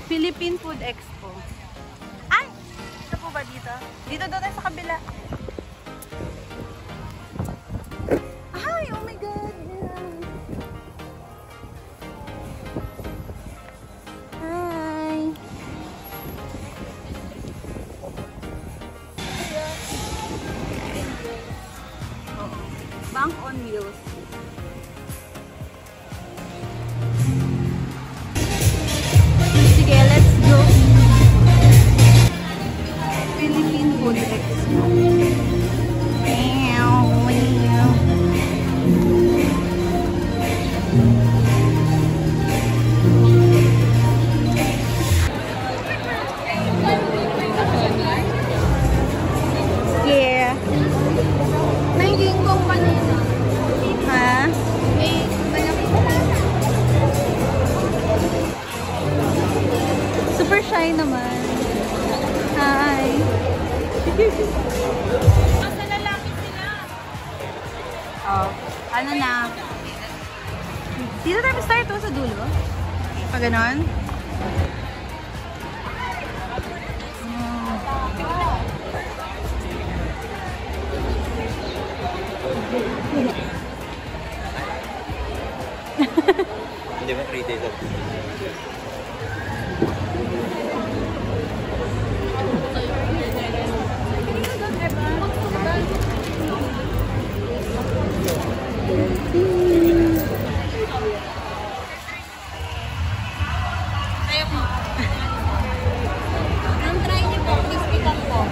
Philippine Food Expo. Ay! Ito po ba dito? Dito daw tayo sa kabila. Ay! Oh my God! Hi! Bank on Wheels. Sige, let's go. Philippine Food Expo. Yeah. May ginggong kanina. Ha? May malaki. Super shy naman. Hi. Asa lalaki sila? Oh, ano na? Dito tayo start to sa dulo. Pag ganon. Hindi ba 3 days of Ang try niyo po, crispy lang po.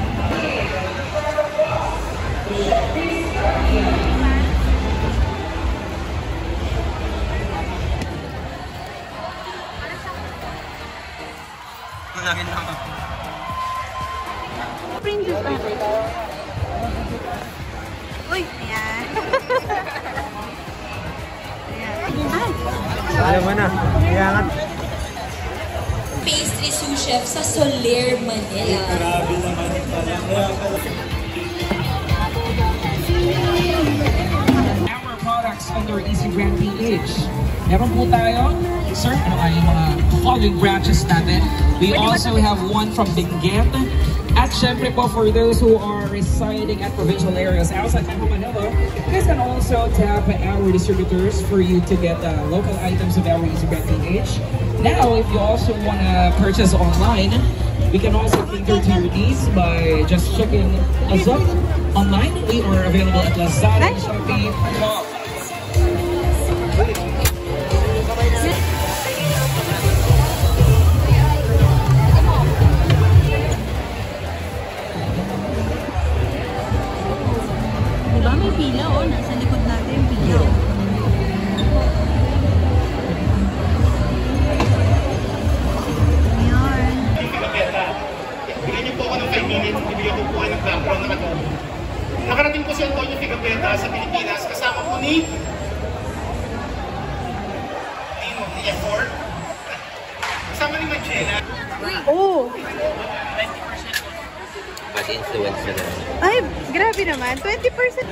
Lagi na ako. Spring juice ba? Uy, ayan. Ayan. Ay! Alam mo na, iyangat. Pastry sous chef sa Soler, Manila. Grabe naman pala. Our products under Easy Brand PH. Meron po tayo, sir, ano ay mga following branches natin. We also have one from Benguet. At syempre po, for those who are residing at provincial areas outside Metro Manila, you guys can also tap our distributors for you to get local items of our Easy Brand PH. Now, if you also want to purchase online, we can also cater to your needs by just checking us up online. We are available at Lazada, Shopee, Shop. Diba may pila o? Nasa likod natin yung pila. Ayan. Bigyan niyo po ako ng 5 minutes, bibigyan ko po kayo ng background na katulong. Nakarating po si Antonio Pigapeta sa Pilipinas kasama po ni F4. Kasama ni Magella. Oh! Bad influence na lang. Ay, grabe naman. 20%.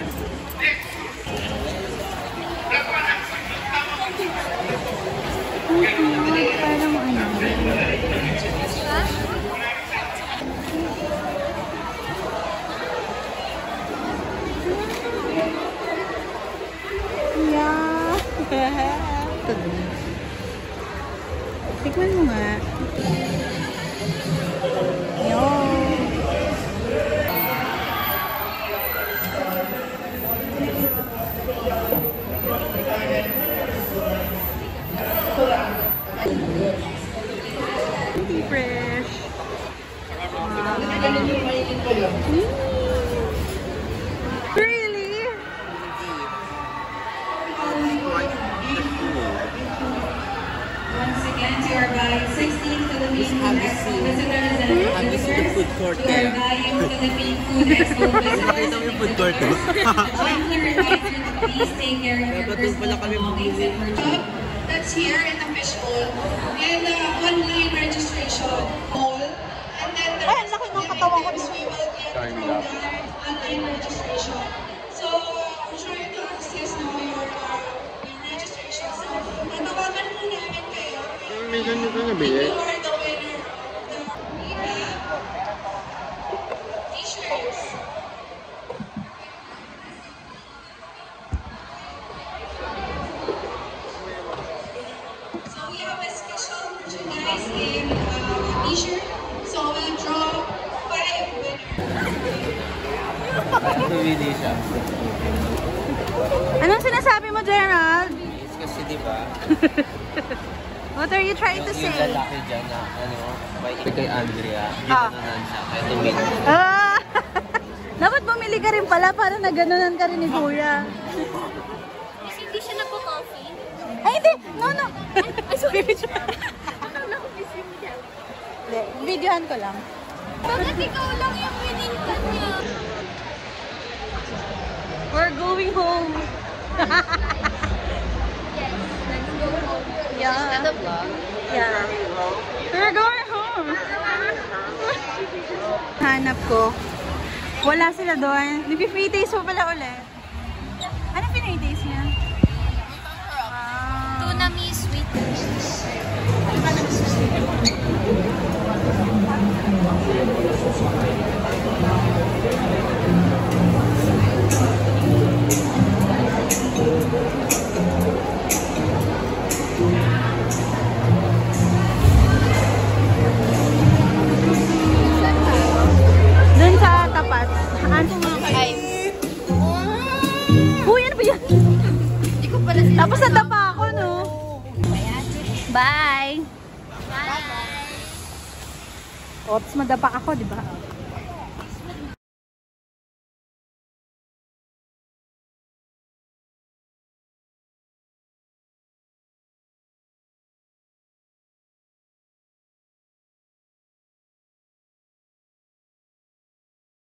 Parang ano. Yeah. Tikman mo nga. Yun. Fresh. Wow. Really? Once again, to our buying 16 Philippine Food Expo visitors and visitors, to our buying Philippine Food Expo visitors, one clear reminder to please take care of your personal belongings and purchase. That's here in the fishbowl, and online registration all, and then the rest of the items we will get from the online registration. So I'm trying to access now your registration. So natawagan po namin kayo. May ganyan ka nabili? You are the winner t-shirt. So we'll draw 5 winners. Hindi siya. Anong sinasabi mo, Gerald? Yes, kasi diba, What are you trying to yung say? lalaki dyan na, kay Andrea, Ah. ginanon siya, kaya tumingin. Ah! Dapat bumili ka rin pala para naganunan ka rin ni Kuya. Kasi hindi siya nagko-coffee. Ay, hindi! No, no! Ay, sorry. Hindi, videohan ko lang. Bakit ikaw lang yung winintan niya? We're going home. Let's go home. Yeah. the vlog? Yeah. We're going home. Hanap ko. Wala sila doon. Nag-free taste mo pala ulit. Ano free taste niya? Tuna me sweet. Doon sa tapat. Ano mga Ay. Uy, ano ba yan? Hindi ko pala sila. Tapos nadapa ako, no? Bye! Bye. Oops, madapa ako, di ba?